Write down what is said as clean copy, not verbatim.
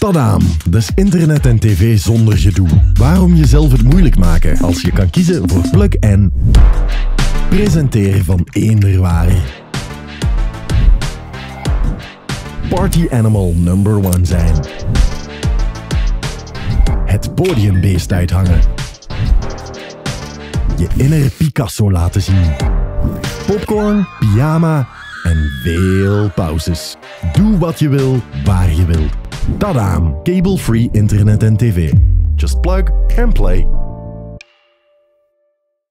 Tadaam! Dus internet en tv zonder gedoe. Waarom jezelf het moeilijk maken als je kan kiezen voor plug en presenteer van eenderwaar. Party animal number 1 zijn. Het podiumbeest uithangen. Je inner Picasso laten zien. Popcorn, pyjama en veel pauzes. Doe wat je wil, waar je wil. Tadaam! Cable-free internet en tv. Just plug and play.